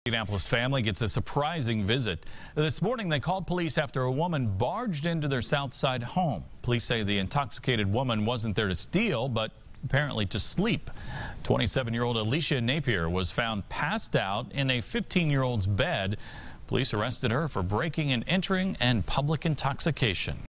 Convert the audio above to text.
Indianapolis family gets a surprising visit. This morning they called police after a woman barged into their South Side home. Police say the intoxicated woman wasn't there to steal, but apparently to sleep. 27-year-old Alicia Napier was found passed out in a 15-year-old's bed. Police arrested her for breaking and entering and public intoxication.